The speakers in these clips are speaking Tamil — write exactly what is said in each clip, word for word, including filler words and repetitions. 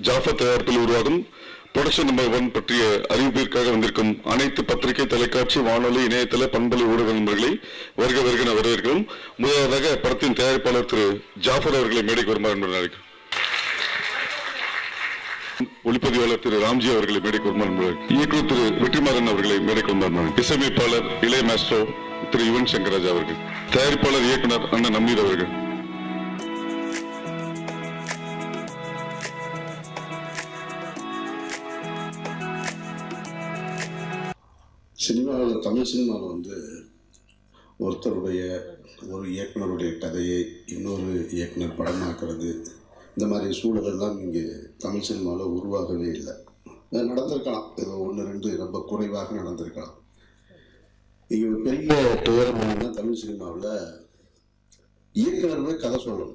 ஜாஃபர் தயாரிப்பில் உருவாகும் ப்ரொடக்ஷன் நம்பர் ஒன் பற்றிய அறிவிப்பிற்காக வந்திருக்கும் அனைத்து பத்திரிகை, தொலைக்காட்சி, வானொலி, இணையதள, பண்பலை ஊடக நண்பர்களை வருக வருகிற வரவேற்கிறோம். முதலாவதாக படத்தின் தயாரிப்பாளர் திரு ஜாஃபர் அவர்களை மேடைக்கு வருமாறு என்று அழைக்கிறோம். ஒளிப்பதிவாளர் திரு ராம்ஜி அவர்களை மேடைக்கு வருமாறு, இயக்குநர் திரு வெற்றிமாறன் அவர்களை மேடைக்கு வருமாறு, இசையமைப்பாளர் இளைய மாஸ்டர் திரு யுவன் சங்கர் ராஜா அவர்கள், தயாரிப்பாளர் இயக்குனர் அண்ணன் அமீர் அவர்கள். சினிமாவில், தமிழ் சினிமாவில் வந்து ஒருத்தருடைய ஒரு இயக்குனருடைய கதையை இன்னொரு இயக்குனர் படமாக்குறது, இந்த மாதிரி சூழலெல்லாம் இங்கே தமிழ் சினிமாவில் உருவாகவே இல்லை. நடந்திருக்கலாம், ஏதோ ஒன்று ரெண்டு ரொம்ப குறைவாக நடந்திருக்கலாம். இங்கே பெரிய துயரமான தமிழ் சினிமாவில் இயக்குனருமே கதை சொல்லணும்.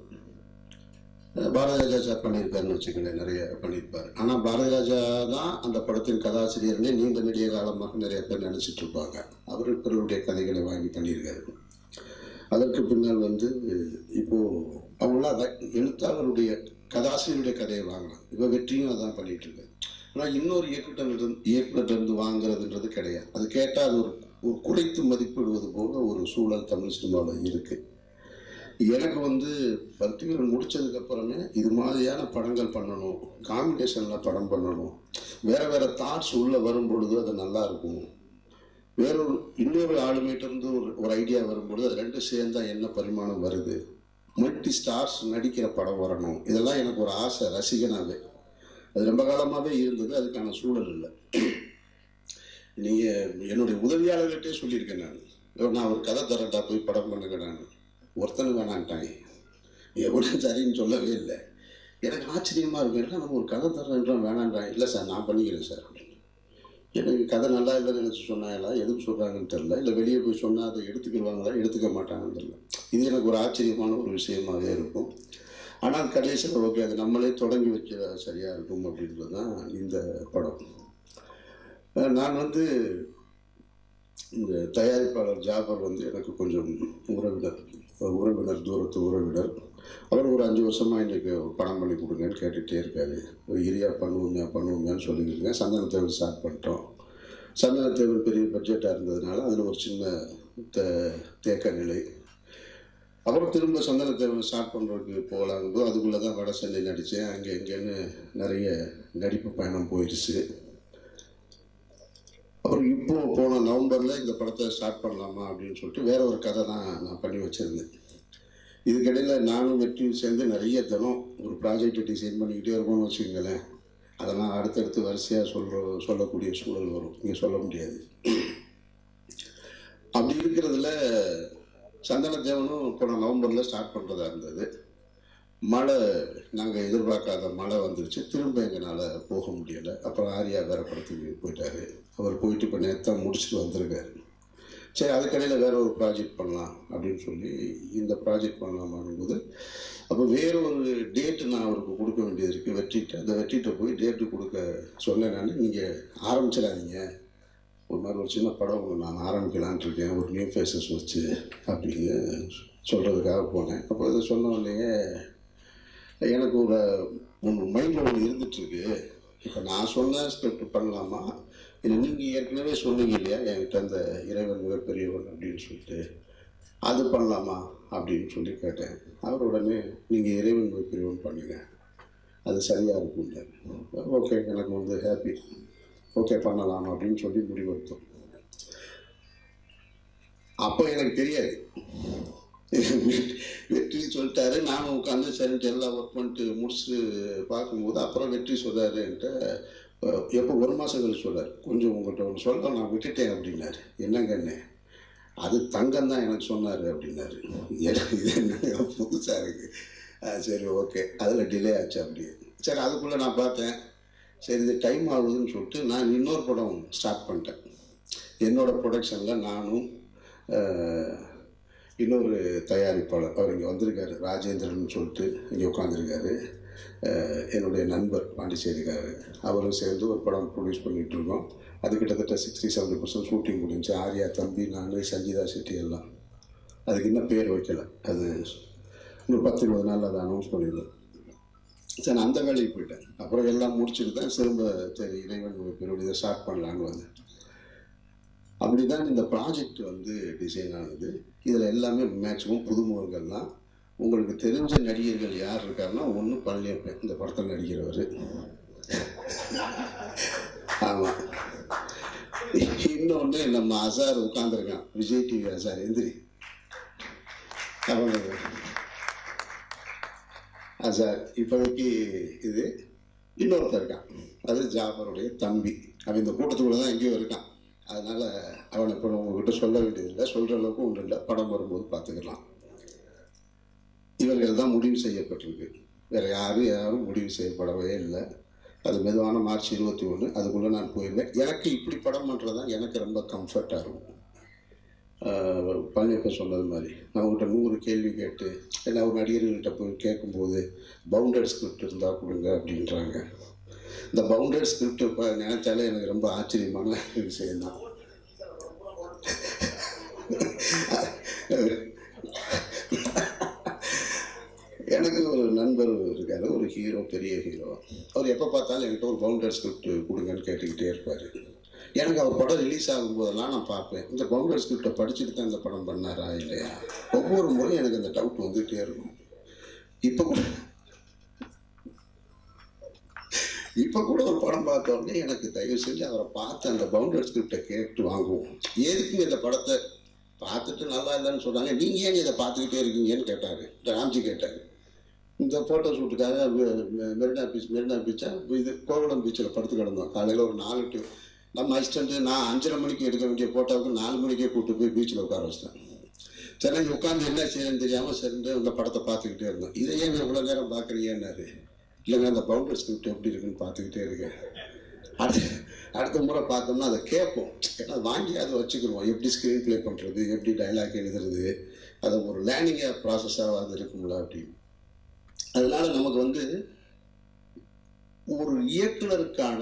பாரதி ராஜா சார் பண்ணியிருக்காருன்னு வச்சுக்கோங்களேன், நிறைய பண்ணியிருப்பார். ஆனால் பாரதி ராஜா தான் அந்த படத்தின் கதாசிரியர்னே நீண்ட நெடிய காலமாக நிறைய பேர் நினச்சிட்டு இருப்பாங்க. அவர் பிறருடைய கதைகளை வாங்கி பண்ணியிருக்காரு. அதற்கு பின்னால் வந்து இப்போது அவங்களாம் எழுத்தாளருடைய கதாசிரியருடைய கதையை வாங்கலாம். இப்போ வெற்றியும் அதான் பண்ணிகிட்டு இருக்காரு. ஆனால் இன்னொரு இயக்குனர் இயக்குனர்கிட்ட வாங்குறதுன்றது கிடையாது. அது கேட்டால் அது ஒரு ஒரு குறைத்து மதிப்பிடுவது போல ஒரு சூழல் தமிழ் சினிமாவில் இருக்குது. எனக்கு வந்து பத்திரிகை முடித்ததுக்கப்புறமே இது மாதிரியான படங்கள் பண்ணணும், காம்பினேஷனில் படம் பண்ணணும், வேறு வேறு தாட்ஸ் உள்ளே வரும்பொழுது அது நல்லாயிருக்கும், வேறொரு இன்னொரு ஆளுமையிட்டிருந்து ஒரு ஒரு ஐடியா வரும்பொழுது அது ரெண்டும் சேர்ந்தால் என்ன பரிமாணம் வருது, மல்டி ஸ்டார்ஸ் நடிக்கிற படம் வரணும், இதெல்லாம் எனக்கு ஒரு ஆசை ரசிகனாகவே. அது ரொம்ப காலமாகவே இருந்தது. அதுக்கான சூழல் இல்லை. நீங்கள் என்னுடைய உதவியாளர்கிட்டே சொல்லியிருக்கேன். நான் நான் ஒரு கதை தரட்டா, போய் படம் பண்ணுங்க. நான் ஒருத்தனை வேணான்ட்டாங்க, எவ்வளோ சரின்னு சொல்லவே இல்லை. எனக்கு ஆச்சரியமாக இருக்கும். ஏன்னா நம்ம ஒரு கதை தரேன்றோம், வேணான்றாங்க. இல்லை சார், நான் பண்ணிக்கிறேன் சார் அப்படின்னு. எனக்கு கதை நல்லா இல்லைன்னு நினச்சி சொன்னாங்களா, எதுக்கு சொல்கிறாங்கன்னு தெரில, இல்லை வெளியே போய் சொன்னால் அதை எடுத்துக்கிடுவாங்களா, எடுத்துக்க மாட்டாங்கன்னு தெரில. இது எனக்கு ஒரு ஆச்சரியமான ஒரு விஷயமாகவே இருக்கும். ஆனால் கடைசியில் ஓகே, அது நம்மளே தொடங்கி வைக்க சரியாக இருக்கும் அப்படின்றது தான் இந்த படம். நான் வந்து இந்த தயாரிப்பாளர் ஜாஃபர் வந்து எனக்கு கொஞ்சம் உறவினர் உறவினர் தூரத்து உறவினர். அவர் ஒரு அஞ்சு வருஷமாக இன்றைக்கு படம் பண்ணி கொடுங்கன்னு கேட்டுகிட்டே இருக்காரு. இரியா பண்ணுவோங்க பண்ணுவோங்கன்னு சொல்லியிருக்கேன். சந்தனத்தேவர் ஸ்டார்ட் பண்ணிட்டோம். சந்தனத்தேவர் பெரிய பட்ஜெட்டாக இருந்ததுனால அதில் ஒரு சின்ன தே தேக்க நிலை. அப்புறம் திரும்ப சந்தனத்தேவர் ஸ்டார்ட் பண்ணுறதுக்கு போகலாங்கும்போது அதுக்குள்ளே தான் வட சென்னை நடித்தேன். அங்கே எங்கேன்னு நிறைய நடிப்பு பயணம் போயிடுச்சு. அப்புறம் இப்போது போன நவம்பரில் இந்த படத்தை ஸ்டார்ட் பண்ணலாமா அப்படின்னு சொல்லிட்டு வேற ஒரு கதை தான் நான் பண்ணி வச்சுருந்தேன். இதுக்கிடையில் நானும் வெற்றியும் சேர்ந்து நிறைய தினம் ஒரு ப்ராஜெக்டை டிசைன் பண்ணிக்கிட்டே இருக்கோம்னு வச்சுக்கோங்களேன். அதெல்லாம் அடுத்தடுத்து வரிசையாக சொல்கிற சொல்லக்கூடிய சூழல் வரும், இங்கே சொல்ல முடியாது. அப்படி இருக்கிறதுல சந்தனத்தேவனும் போன நவம்பரில் ஸ்டார்ட் பண்ணுறதா இருந்தது. மழை, நாங்கள் எதிர்பார்க்காத மழை வந்துருச்சு. திரும்ப எங்களால் போக முடியலை. அப்புறம் ஆரியா வேறு படத்துக்கு போயிட்டார். அவர் போயிட்டு இப்போ நேற்று முடிச்சுட்டு வந்திருக்காரு. சரி, அதுக்கடையில் வேறு ஒரு ப்ராஜெக்ட் பண்ணலாம் அப்படின்னு சொல்லி இந்த ப்ராஜெக்ட் பண்ணலாமான் போது அப்போ வேறு ஒரு டேட்டு நான் அவருக்கு கொடுக்க வேண்டியது இருக்குது வெற்றிட்டு. அந்த வெற்றிட்ட போய் டேட்டு கொடுக்க சொன்னேன். நான் நீங்கள் ஆரம்பிச்சிடாதீங்க, ஒரு மாதிரி ஒரு சின்ன படம் நான் ஆரம்பிக்கலான்ட்டு இருக்கேன், ஒரு நியூ ஃபேஸஸ் வச்சு அப்படின்னு சொல்கிறதுக்காக போனேன். அப்போ இதை சொன்ன உடனே எனக்கு ஒரு ஒன்று மைண்டில் ஒன்று இருந்துகிட்ருக்கு. இப்போ நான் சொன்ன ஸ்கிரிப்ட் பண்ணலாமா, இல்லை நீங்கள் ஏற்கனவே சொன்னீங்க இல்லையா என்கிட்ட அந்த இறைவன் மிகப்பெரியவன் அப்படின்னு சொல்லிட்டு, அது பண்ணலாமா அப்படின்னு சொல்லி கேட்டேன். அவர் உடனே நீங்கள் இறைவன் மிகப்பெரியவன் பண்ணுங்க, அது சரியாக இருக்கும்ல. ஓகே, எனக்கு வந்து ஹாப்பி, ஓகே பண்ணலாம் அப்படின்னு சொல்லி முடிவெடுத்தோம். அப்போ எனக்கு தெரியாது, வெற்றி சொல்லிட்டாரு. நானும் உட்காந்து சரின்ட்டு எல்லாம் ஒர்க் பண்ணிட்டு முடிச்சுட்டு பார்க்கும்போது அப்புறம் வெற்றி சொல்கிறாரு என்கிட்ட. எப்போ ஒரு மாதம் கழிச்சு சொல்கிறார், கொஞ்சம் உங்கள்கிட்ட ஒன்று சொல்ல நான் விட்டுட்டேன் அப்படின்னாரு. என்னங்கண்ணே, அது தங்கம் தான் எனக்கு சொன்னார் அப்படின்னாரு. எனக்கு இது என்ன புதுசாக இருக்குது. சரி ஓகே, அதில் டிலே ஆச்சு அப்படி. சரி, அதுக்குள்ளே நான் பார்த்தேன், சரி இது டைம் ஆகுதுன்னு சொல்லிட்டு நான் இன்னொரு படம் ஸ்டார்ட் பண்ணிட்டேன். என்னோடய ப்ரொடக்ஷனில் நானும் இன்னொரு தயாரிப்பாளர், அவர் இங்கே வந்திருக்காரு, ராஜேந்திரன் சொல்லிட்டு இங்கே உட்காந்துருக்காரு, என்னுடைய நண்பர் பாண்டிச்சேரிக்காரர். அவரும் சேர்ந்து ஒரு படம் ப்ரொடியூஸ் பண்ணிகிட்ருக்கோம். அது கிட்டத்தட்ட சிக்ஸ்டி செவன்டி பர்சன்ட் ஷூட்டிங் முடிஞ்சு. ஆர்யா தம்பி, நான், சங்கீதா செட்டி எல்லாம். அதுக்கு இன்னும் பேர் வைக்கலை. அது இன்னொரு பத்து இருபது நாள் அதை அனௌன்ஸ் பண்ணிடுவோம். சரி நான் அந்த வேலைக்கு போயிட்டேன். அப்புறம் எல்லாம் முடிச்சுட்டு தான் திரும்ப சரி இறைவன் பெருடைய இதை ஸ்டார்ட் பண்ணலான்னு வந்து அப்படி தான் இந்த ப்ராஜெக்ட் வந்து டிசைன் ஆனது. இதில் எல்லாமே மேக்ஸிமம் புதுமுகங்கள் தான். உங்களுக்கு தெரிஞ்ச நடிகர்கள் யார் இருக்காருன்னா ஒன்று பழனியப்பன், இந்த படத்தில் நடிக்கிறவர். ஆமாம். இன்னொன்று நம்ம அசார் உட்காந்துருக்கான், விஜய் டிவி அசார் எந்திரி. அவங்க அசார் இப்போதைக்கு இது இன்னொருத்தர் இருக்கான், அது ஜாஃபருடைய தம்பி. அவன் இந்த கூட்டத்துக்குள்ள தான் எங்கேயோ இருக்கான். அதனால் அவனை இப்போ உங்ககிட்ட சொல்ல வேண்டியதில்லை, சொல்கிற அளவுக்கு ஒன்றும் இல்லை. படம் வரும்போது பார்த்துக்கலாம். இவர்கள் தான் முடிவு செய்யப்பட்டிருக்கு, வேறு யாரும் யாரும் முடிவு செய்யப்படவே இல்லை. அது மெதுவான மார்ச் இருபத்தி ஒன்று அதுக்குள்ளே நான் போயிருந்தேன். எனக்கு இப்படி படம் பண்ணுறது தான் எனக்கு ரொம்ப கம்ஃபர்ட்டாக இருக்கும். பழனியப்ப சொன்னது மாதிரி நம்மகிட்ட நூறு கேள்வி கேட்டு ஏன்னா ஒரு நடிகர்கள்கிட்ட போய் கேட்கும்போது பவுண்டட் ஸ்கிரிப்ட் இருந்தால் கொடுங்க அப்படின்றாங்க. இந்த பவுண்டட் ஸ்கிரிப்ட் இப்போ நினைச்சாலே எனக்கு ரொம்ப ஆச்சரியமான விஷயம்தான். எனக்கு ஒரு நண்பர் இருக்காரு, ஒரு ஹீரோ, பெரிய ஹீரோ. அவர் எப்போ பார்த்தாலும் என்கிட்ட ஒரு பவுண்டட் ஸ்கிரிப்ட் கொடுங்கன்னு கேட்டுக்கிட்டே இருப்பார். எனக்கு அவர் படம் ரிலீஸ் ஆகும்போதெல்லாம் நான் பார்ப்பேன், இந்த பவுண்டட் ஸ்கிரிப்டை படிச்சுட்டு தான் இந்த படம் பண்ணாரா இல்லையா. ஒவ்வொரு முறையும் எனக்கு அந்த டவுட் வந்துகிட்டே இருக்கும். இப்போ கூட இப்போ கூட ஒரு படம் பார்த்தோடனே எனக்கு தயவு செஞ்சு அவரை பார்த்து அந்த பவுண்டட் ஸ்கிரிப்டை கேட்டு வாங்குவோம். எதுக்குங்க இந்த படத்தை பார்த்துட்டு நல்லா இல்லைன்னு சொன்னாங்க, நீங்கள் ஏன் இதை பார்த்துக்கிட்டே இருக்கீங்கன்னு கேட்டார். ராம்ஜி கேட்டார். இந்த ஃபோட்டோ ஷூட்டுக்காக மெரினா பீச் மெரினா பீச்சா இது கோவளம் பீச்சில் படுத்து கிடந்தோம். காலையில் ஒரு நாலு டு நம்ம அசிஸ்டண்ட்டு நான் அஞ்சரை மணிக்கு எடுக்க வேண்டிய ஃபோட்டோவுக்கு நாலு மணிக்கே கூப்பிட்டு போய் பீச்சில் உட்கார வச்சிட்டேன். சரி உட்காந்து என்ன செய்யணும்னு தெரியாமல் சரிந்து அந்த படத்தை பார்த்துக்கிட்டே இருந்தோம். இதை ஏன் இவ்வளோ நேரம் பார்க்குறீங்கன்னாரு. இல்லைங்க அந்த பவுண்டட் ஸ்கிரிப்ட் எப்படி இருக்குன்னு பார்த்துக்கிட்டே இருக்கேன். அடுத்த அடுத்த முறை பார்த்தோம்னா அதை கேட்போம், ஏன்னா வாங்கி அதை வச்சுக்கிடுவோம். எப்படி ஸ்க்ரீன் ப்ளே பண்ணுறது, எப்படி டைலாக் எழுதுறது, அதை ஒரு லேர்னிங்காக ப்ராசஸாக அது இருக்கும்ல அப்படின்னு. அதனால நமக்கு வந்து ஒரு இயக்குனருக்கான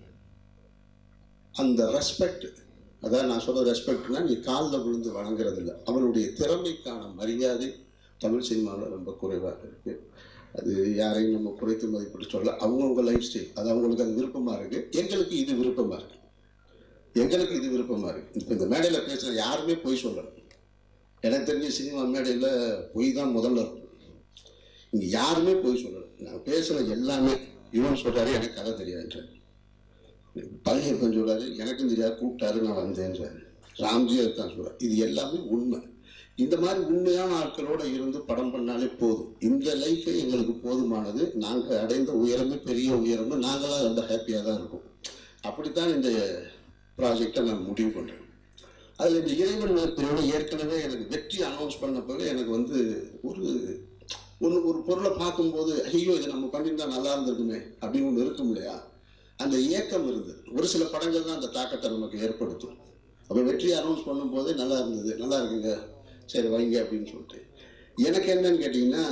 அந்த ரெஸ்பெக்ட், அதான் நான் சொல்ற ரெஸ்பெக்ட்னா நீ காலில் விழுந்து வணங்குறது இல்லை, அவனுடைய திறமைக்கான மரியாதை தமிழ் சினிமாவில் ரொம்ப குறைவாக இருக்குது. அது யாரையும் நம்ம குறைத்து மதிப்பிட்டு சொல்ல, அவங்கவுங்க லைஃப் ஸ்டைல், அது அவங்களுக்கு அது விருப்பமாக இருக்குது. எங்களுக்கு இது விருப்பமாக இருக்குது, எங்களுக்கு இது விருப்பமாக இருக்குது. இப்போ இந்த மேடையில் பேசுகிற யாருமே பொய் சொல்லணும். எனக்கு தெரிஞ்ச சினிமா மேடையில் பொய் தான் முதல்ல இருக்கும். இங்கே யாருமே பொய் சொல்லணும். நான் பேசுகிற எல்லாமே இவன் சொல்கிறாரு எனக்கு கதை தெரியாதுன்றார், பழனியப்பன் சொல்கிறாரு எனக்கும் தெரியாது கூப்பிட்டாரு நான் வந்தேன்றாரு, ராம்ஜியா இருக்கான்னு சொல்கிறார். இது எல்லாமே உண்மை. இந்த மாதிரி உண்மையான ஆட்களோடு இருந்து படம் பண்ணாலே போதும். இந்த லைஃபே எங்களுக்கு போதுமானது. நாங்கள் அடைந்த உயரமே பெரிய உயரமே, நாங்களாம் ரொம்ப ஹாப்பியாக தான் இருக்கோம். அப்படித்தான் இந்த ப்ராஜெக்டை நான் முடிவு பண்ணுறேன். அதில் இந்த இறைவன் பிரிவோட ஏற்கனவே எனக்கு வெற்றி அனௌன்ஸ் பண்ணப்பவே எனக்கு வந்து ஒரு ஒன்று ஒரு பொருளை பார்க்கும்போது ஐயோ இதை நம்ம பண்ணியிருந்தா நல்லா இருந்திருக்குமே அப்படின்னு ஒன்று இருக்கும் இல்லையா, அந்த ஏக்கம் இருந்தது. ஒரு சில படங்கள் தான் அந்த தாக்கத்தை நமக்கு ஏற்படுத்தும். அப்போ வெற்றியை அனௌன்ஸ் பண்ணும்போதே நல்லா இருந்தது, நல்லா இருக்குங்க சரி வைங்க அப்படின்னு சொல்லிட்டு. எனக்கு என்னன்னு கேட்டிங்கன்னா,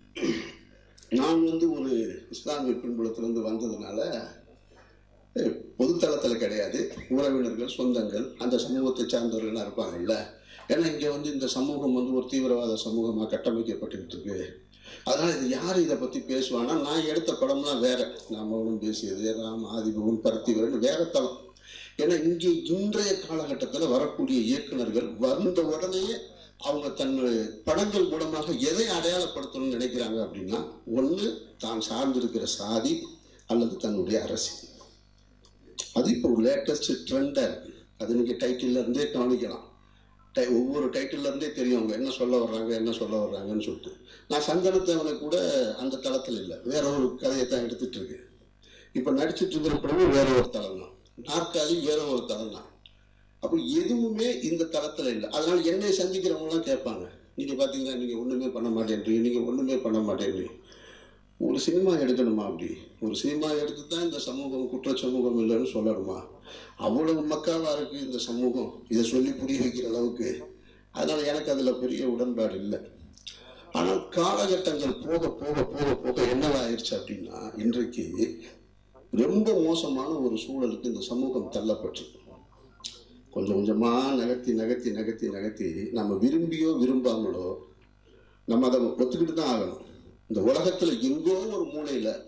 நான் வந்து ஒரு இஸ்லாமிய பின்புலத்திலேருந்து வந்ததுனால பொதுத்தளத்தில் கிடையாது, உறவினர்கள் சொந்தங்கள் அந்த சமூகத்தை சார்ந்தவர்கள்லாம் இருப்பாங்கல்ல. ஏன்னா இங்கே வந்து இந்த சமூகம் வந்து ஒரு தீவிரவாத சமூகமாக கட்டமைக்கப்பட்டுக்கிட்டு இருக்கு. அதனால் இது யார் இதை பற்றி பேசுவான்னா, நான் எடுத்த படம்லாம் வேற, நான் மௌனம் பேசியது, ராம் ஆதிபவன் பருத்திவரன் வேற தளம். ஏன்னா இங்கே இன்றைய காலகட்டத்தில் வரக்கூடிய இயக்குநர்கள் வந்த உடனேயே அவங்க தன்னுடைய படங்கள் மூலமாக எதை அடையாளப்படுத்தணும்னு நினைக்கிறாங்க அப்படின்னா, ஒன்று தான் சார்ந்திருக்கிற சாதி அல்லது தன்னுடைய அரசியல். அது இப்போ ஒரு லேட்டஸ்ட் ட்ரெண்டாக இருக்குது. அது நீங்கள் டைட்டில் இருந்தே கவனிக்கலாம். டை ஒவ்வொரு டைட்டில் இருந்தே தெரியும் அவங்க என்ன சொல்ல வர்றாங்க என்ன சொல்ல வர்றாங்கன்னு சொல்லிட்டு. நான் சந்தனத்தவனை கூட அந்த தளத்தில் இல்லை, வேற ஒரு கதையை தான் எடுத்துட்டு இருக்கேன். இப்போ நடிச்சுட்டு இருக்கிற படமும் வேற ஒரு தளம் தான், நாற்காலி வேற ஒரு தளம் தான். அப்போ எதுவுமே இந்த தளத்தில் இல்லை. அதனால என்னை சந்திக்கிறவங்களாம் கேட்பாங்க, நீங்கள் பார்த்தீங்கன்னா நீங்கள் ஒன்றுமே பண்ண மாட்டேன்றீங்க, நீங்கள் ஒன்றுமே பண்ண மாட்டேன்றீங்க. ஒரு சினிமா எடுக்கணுமா? அப்படி ஒரு சினிமா எடுத்து தான் இந்த சமூகம் குற்ற சமூகம் இல்லைன்னு சொல்லணுமா? அவ்வளவு மக்காவாக இருக்குது இந்த சமூகம், இதை சொல்லி புரிய வைக்கிற அளவுக்கு. அதனால் எனக்கு அதில் பெரிய உடன்பாடு இல்லை. ஆனால் காலகட்டங்கள் போக போக போக போக என்னவாயிருச்சு அப்படின்னா, இன்றைக்கு ரொம்ப மோசமான ஒரு சூழலுக்கு இந்த சமூகம் தள்ளப்பட்டு கொஞ்சம் கொஞ்சமாக நகர்த்தி நகர்த்தி நகர்த்தி நகர்த்தி நம்ம விரும்பியோ விரும்பாமலோ நம்ம அதை ஒத்துக்கிட்டு தான் ஆகணும். இந்த உலகத்தில் எங்கோ ஒரு மூலையில்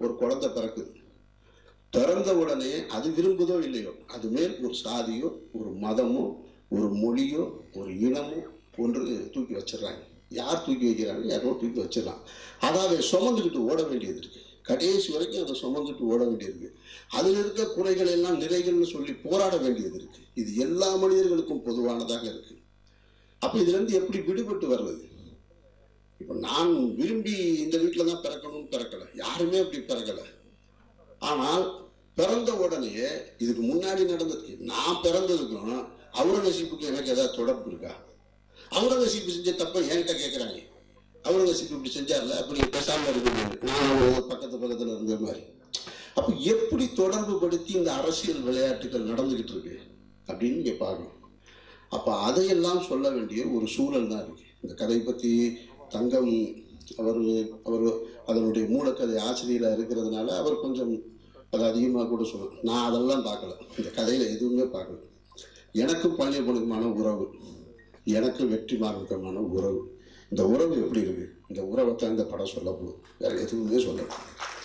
ஒரு குழந்தை பிறக்குது. பிறந்த உடனே அது விரும்புதோ இல்லையோ அது மேல் ஒரு சாதியோ ஒரு மதமோ ஒரு மொழியோ ஒரு இனமோ ஒன்று தூக்கி வச்சிடறாங்க. யார் தூக்கி வைக்கிறாங்க? யாரோ தூக்கி வச்சிடறான். அதாவது சுமந்துக்கிட்டு ஓட வேண்டியது இருக்கு. கடைசி வரைக்கும் அதை சுமந்துட்டு ஓட வேண்டியிருக்கு. அதில் இருக்க குறைகள் எல்லாம் நிறைகள்னு சொல்லி போராட வேண்டியது இருக்கு. இது எல்லா மனிதர்களுக்கும் பொதுவானதாக இருக்கு. அப்ப இதுல இருந்து எப்படி விடுபட்டு வர்றது? இப்ப நான் விரும்பி இந்த வீட்டில தான் பிறக்கணும்னு பிறக்கல, யாருமே அப்படி பிறக்கல. ஆனால் பிறந்த உடனே இதுக்கு முன்னாடி நடந்தது, நான் பிறந்ததுக்கும் அவுரங்கசீப்புக்கு எனக்கு ஏதாவது தொடர்பு இருக்கா? அவுரங்கசீப்பு செஞ்ச தப்ப என்கிட்ட கேட்கிறாங்க. அவுரங்கசீப்பு இப்படி செஞ்சார்ல, அப்படி பேசாம இருக்கு, நான் பக்கத்து பக்கத்துல இருந்த மாதிரி. அப்ப எப்படி தொடர்பு படுத்தி இந்த அரசியல் விளையாட்டுகள் நடந்துகிட்டு இருக்கு அப்படின்னு நீங்க பார்க்கணும். அப்ப அதையெல்லாம் சொல்ல வேண்டிய ஒரு சூழல் தான் இருக்கு. இந்த கதை பத்தி தங்கம் அவர் அவர் அதனுடைய மூலக்கதை ஆசிரியராக இருக்கிறதுனால அவர் கொஞ்சம் அது அதிகமாக கூட சொல்லணும். நான் அதெல்லாம் பார்க்கல, இந்த கதையில எதுவுமே பார்க்கல. எனக்கும் பழனியப்பனுக்குமான உறவு, எனக்கு வெற்றிமாறனுக்குமான உறவு, இந்த உறவு எப்படி இருக்கு, இந்த உறவை தான் இந்த படம் சொல்ல போகுது, வேற எதுவுமே சொல்லணும்.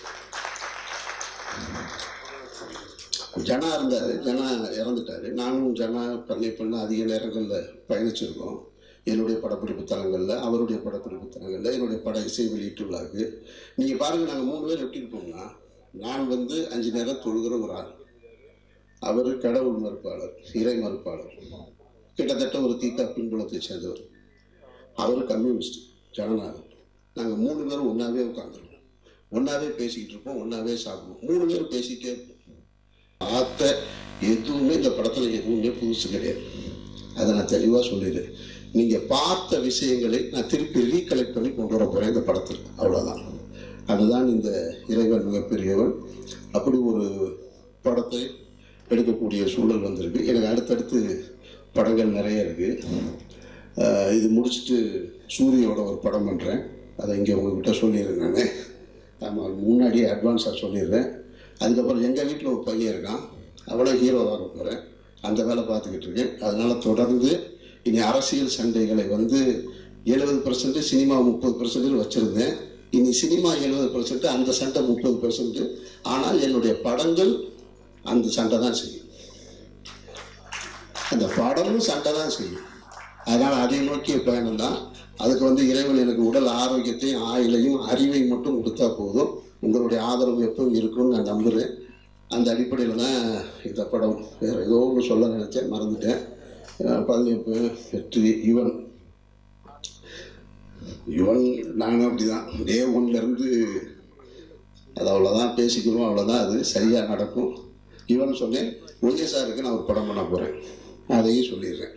ஜனா இருந்தாரு, ஜனா இறந்துட்டாரு. நானும் ஜனா பழனியப்பன் அதிக நேரங்களில் பயணிச்சிருக்கோம். என்னுடைய படப்பிடிப்பு தலங்களில், அவருடைய படப்பிடிப்பு தலங்களில், என்னுடைய பட இசை வெளியீட்டு விழாக்கு. நீங்கள் பாருங்கள், நாங்கள் மூணு பேர் எப்படி இருப்போம்னா, நான் வந்து அஞ்சு நேரம் தொழுகிற ஒரு ஆள், அவர் கடவுள் மறுப்பாளர், இறை மறுப்பாளர், கிட்டத்தட்ட ஒரு தீக்கா பின்புலத்தை சேர்ந்தவர். அவர் கம்யூனிஸ்ட், ஜனநாயகம். நாங்கள் மூணு பேரும் ஒன்றாவே உட்காந்துருப்போம், ஒன்றாவே பேசிக்கிட்டு இருப்போம், ஒன்றாவே சாப்பிடுவோம், மூணு பேரும் பேசிக்கிட்டே இருப்போம். பார்த்த எதுவுமே இந்த படத்தில் எதுவுமே புதுசு கிடையாது. அதை நான் தெளிவாக சொல்லிடுறேன். நீங்கள் பார்த்த விஷயங்களை நான் திருப்பி ரீகலெக்ட் பண்ணி கொண்டு வர போகிறேன் இந்த படத்தில், அவ்வளோதான். அதுதான் இந்த இறைவன் மிகப்பெரியவன். அப்படி ஒரு படத்தை எடுக்கக்கூடிய சூழல் வந்திருக்கு. எனக்கு அடுத்தடுத்து படங்கள் நிறைய இருக்குது. இது முடிச்சுட்டு சூரியோட ஒரு படம் பண்ணுறேன், அதை இங்கே உங்கள்கிட்ட சொல்லிடுறேன். நான் ஆமாம், முன்னாடியே அட்வான்ஸாக சொல்லிடுறேன். அதுக்கப்புறம் எங்கள் வீட்டில் ஒரு பையன் இருக்கான், அவளை ஹீரோவாக போகிறேன், அந்த வேலை பார்த்துக்கிட்டு இருக்கேன். அதனால் தொடர்ந்து இனி அரசியல் சண்டைகளை வந்து எழுபது பர்சன்ட் சினிமா முப்பது பர்சன்ட் வச்சுருந்தேன். இனி சினிமா எழுபது பர்சன்ட், அந்த சண்டை முப்பது பர்சன்ட். ஆனால் என்னுடைய படங்கள் அந்த சண்டை தான் செய்யும், அந்த படமும் சண்டை தான் செய்யும். அதனால் அதை நோக்கிய பயணம் தான். அதுக்கு வந்து இறைவன் எனக்கு உடல் ஆரோக்கியத்தையும் ஆயுளையும் அறிவையும் மட்டும் கொடுத்தா போதும். உங்களுடைய ஆதரவு எப்பவும் இருக்குன்னு நான் நம்புகிறேன். அந்த அடிப்படையில் தான் இந்த படம். வேறு ஏதோ ஒன்று சொல்ல நினச்சேன், மறந்துட்டேன். பழனியப்பு, வெற்றி, யுவன் யுவன் நானும் அப்படி தான் டே ஒன்லேருந்து அது அவ்வளோதான் பேசிக்கணும், அவ்வளோதான், அது சரியாக நடக்கும். யுவன் சொன்னேன், ஒய்எஸ் சாருக்கு நான் ஒரு படம் பண்ண போகிறேன், அதையும் சொல்லிடுறேன்.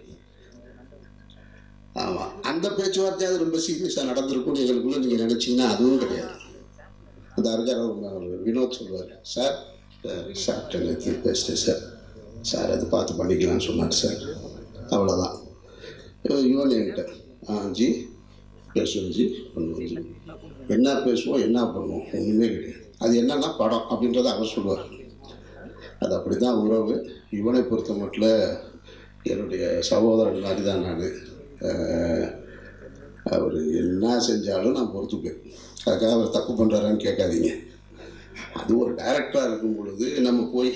ஆமாம், அந்த பேச்சுவார்த்தையாவது ரொம்ப சீரியஸாக நடந்திருக்கும்னு எங்களுக்குள்ள நீங்கள் நினச்சிங்கன்னா அதுவும் கிடையாது. அந்த இருக்கார் வினோத் சொல்லுவார், சார் சாப்பிட்டேன் நேற்று பேசிட்டேன் சார், சார் அது பார்த்து பண்ணிக்கலான்னு சொன்னார் சார், அவ்வளோதான். யுவன் என்கிட்ட ஆ ஜி பேசுவோம் ஜி பண்ணுவோம் ஜி, என்ன பேசுவோம் என்ன பண்ணுவோம் ஒன்றுமே கிடையாது. அது என்னன்னா படம் அப்படின்றத அவர் சொல்லுவார். அது அப்படி தான் உறவு. இவனை பொறுத்த மட்டும் என்னுடைய சகோதரன் மாதிரி தான் நான். அவர் என்ன செஞ்சாலும் நான் பொறுத்துப்பேன். அதுக்காக அவர் தப்பு பண்ணுறாரான்னு கேட்காதீங்க. அது ஒரு டைரக்டராக இருக்கும் பொழுது நம்ம போய்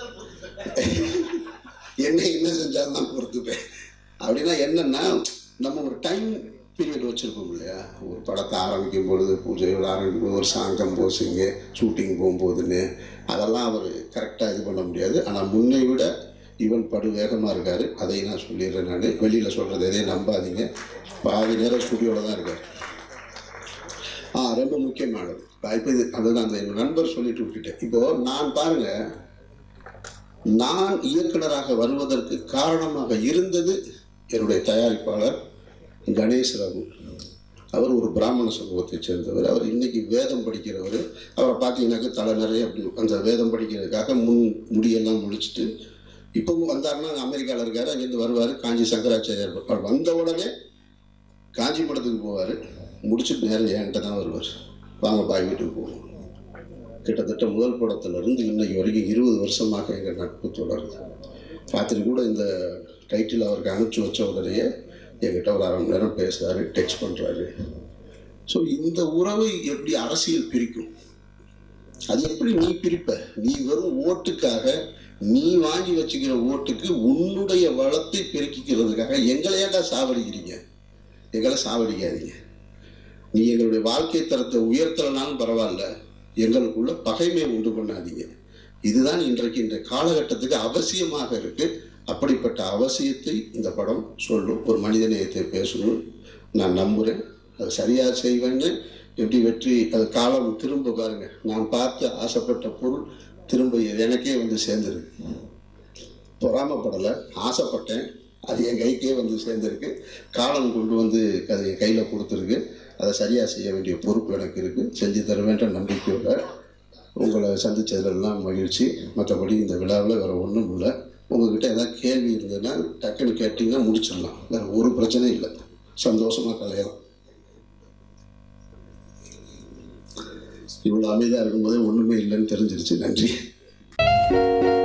என்ன என்ன செஞ்சாலும் நான் பொறுத்துப்பேன். அப்படின்னா என்னென்னா, நம்ம ஒரு டைம் பீரியட் வச்சுருப்போம் இல்லையா, ஒரு படத்தை ஆரம்பிக்கும் பொழுது, பூஜைகள் ஆரம்பிக்கும் போது, ஒரு சாங் கம்போசிங்கு, ஷூட்டிங் போகும்போதுன்னு அதெல்லாம் அவர் கரெக்டாக இது பண்ண முடியாது. ஆனால் முன்னை விட இவன் படு வேகமாக இருக்கார். அதையும் நான் சொல்லிடுறேன். நான் வெளியில் சொல்கிறது எதையும் நம்பாதீங்க. பாதி நேரம் ஸ்டுடியோவில் தான் இருக்கார். ஆ ரொம்ப முக்கியமானது இப்போ இது, அதுதான் அந்த என் நண்பர் சொல்லிட்டு விட்டுட்டேன். இப்போது நான் பாருங்கள், நான் இயக்குனராக வருவதற்கு காரணமாக இருந்தது என்னுடைய தயாரிப்பாளர் கணேஷ் ரகு. அவர் ஒரு பிராமண சமூகத்தை சேர்ந்தவர். அவர் இன்னைக்கு வேதம் படிக்கிறவர். அவரை பார்த்தீங்கன்னாக்க தலை நிறைய அப்படி அந்த வேதம் படிக்கிறதுக்காக முன் முடியெல்லாம் முடிச்சுட்டு இப்பவும் வந்தாருன்னா அமெரிக்காவில் இருக்காரு, அங்கேருந்து வருவார். காஞ்சி சங்கராச்சாரியார் அவர் வந்த உடனே காஞ்சி மடத்துக்கு போவார், முடிச்சுட்டு நேரம் என்கிட்ட தான் வருவார். வாங்க பாய் வீட்டுக்கு போவோம். கிட்டத்தட்ட முதல் படத்திலிருந்து இன்னைக்கு வரைக்கும் இருபது வருஷமாக எங்கள் நட்பு தொடருது. ராத்திரி கூட இந்த டைட்டில் அவருக்கு அனுப்பிச்சி வச்ச உடனேயே என்கிட்ட ஒரு அரை மணி நேரம் பேசுகிறாரு, டெக்ஸ்ட் பண்ணுறாரு. ஸோ இந்த உறவை எப்படி அரசியல் பிரிக்கும்? அது எப்படி நீ பிரிப்ப? நீ வெறும் ஓட்டுக்காக, நீ வாங்கி வச்சுக்கிற ஓட்டுக்கு உன்னுடைய வளத்தை பெருக்கிக்கிறதுக்காக எங்களை ஏன்டா சாவடிக்கிறீங்க? எங்களை சாவடிக்காதீங்க. நீ எங்களுடைய வாழ்க்கை தரத்தை உயர்த்தலனாலும் பரவாயில்ல, எங்களுக்குள்ள பகைமை உண்டு பண்ணாதீங்க. இதுதான் இன்றைக்கு இந்த காலகட்டத்துக்கு அவசியமாக இருக்கு. அப்படிப்பட்ட அவசியத்தை இந்த படம் சொல்லும். ஒரு மனித நேயத்தை பேசணும் நான் நம்புகிறேன். அது சரியாக செய்வேன்னு எப்படி வெற்றி அது காலம் திரும்ப பாருங்க. நான் பார்த்து ஆசைப்பட்ட பொருள் திரும்ப எனக்கே வந்து சேர்ந்துருக்கு. பொறாமப்படலை, ஆசைப்பட்டேன், அது என் கைக்கே வந்து சேர்ந்துருக்கு. காலம் கொண்டு வந்து அதை என் கையில் கொடுத்துருக்கு. அதை சரியாக செய்ய வேண்டிய பொறுப்பு எனக்கு இருக்குது. செஞ்சு தர வேண்டிய நம்பிக்கையோட உங்களை சந்தித்ததெல்லாம் மகிழ்ச்சி. மற்றபடி இந்த விழாவில் வேறு ஒன்றும் இல்லை. உங்கள்கிட்ட ஏதாவது கேள்வி இருந்ததுன்னா டக்குன்னு கேட்டிங்கன்னா முடிச்சிடலாம். வேறு ஒரு பிரச்சனையும் இல்லை. சந்தோஷமாக கலையலாம். இவ்வளோ அமைதியாக இருக்கும்போதே ஒன்றுமே இல்லைன்னு தெரிஞ்சிருச்சு. நன்றி.